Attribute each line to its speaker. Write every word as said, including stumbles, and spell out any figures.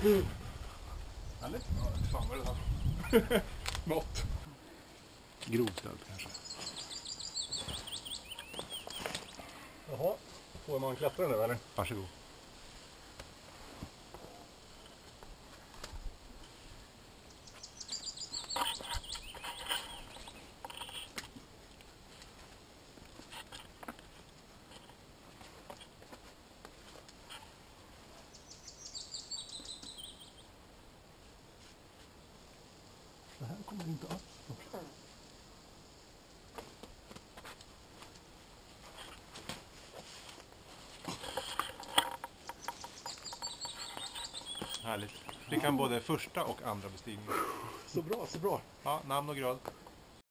Speaker 1: Eller? Ja, fan vad det där. Mått.
Speaker 2: Grovstöld kanske.
Speaker 1: Jaha, får man klättra nu eller?
Speaker 2: Varsågod.
Speaker 1: Det här kommer inte upp.
Speaker 2: Härligt. Det kan både första och andra bestigningen.
Speaker 1: Så bra, så bra.
Speaker 2: Ja, namn och grad.